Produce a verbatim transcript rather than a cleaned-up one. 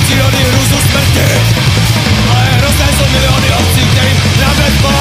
přírody, hrůzu smrti. Ale hrozné jsou miliony obcí, kterým na bezpol